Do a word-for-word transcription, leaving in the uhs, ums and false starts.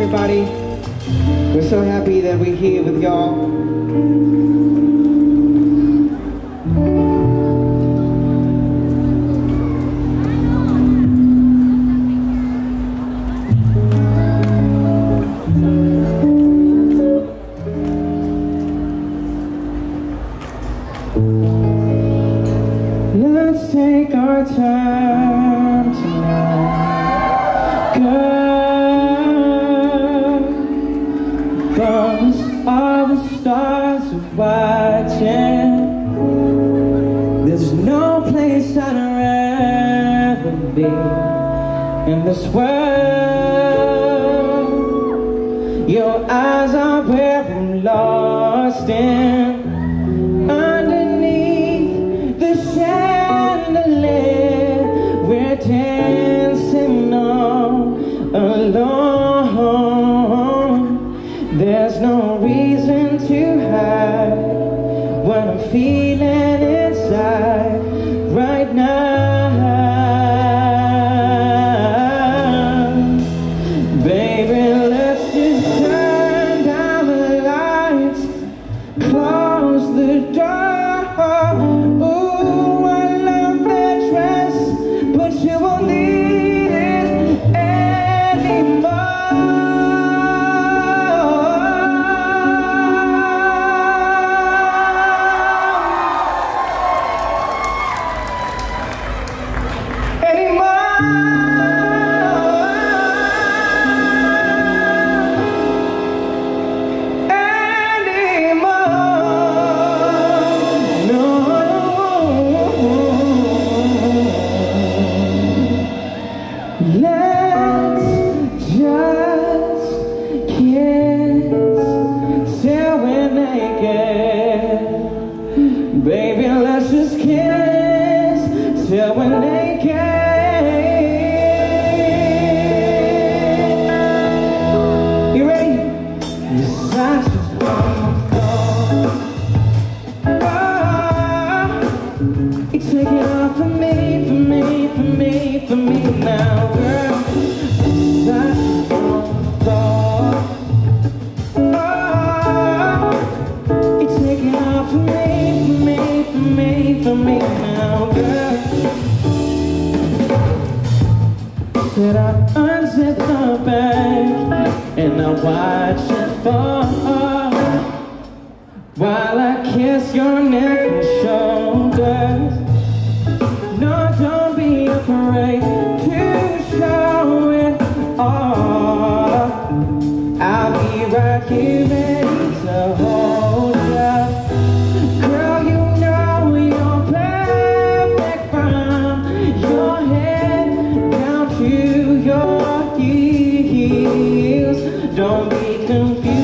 everybody. We're so happy that we're here with y'all. Let's take our time tonight, girl. Those are the stars are watching. There's no place I'd rather be in this world. Your eyes are where I'm lost in. We're dancing all alone. There's no reason to hide what I'm feeling inside right now. Baby, let's just turn down the lights, close the door. Ooh, I love that dress, but you won't need it anymore. Anymore. Anymore. No. Let's just kiss till we're naked. Baby, let's just kiss till we're naked. You ready? Versace on the floor. Oh, you take it off for me, for me, for me, for me now, girl. Versace on the floor. Oh, you take it off for me, for me, for me, for me now, girl. Said I unzip the bag and I watch it fall while I kiss your neck and shoulders. No, don't be afraid to show it all. I'll be right here ready to hold ya. Girl, you know you're perfect from your head down to your heels. Don't be confused.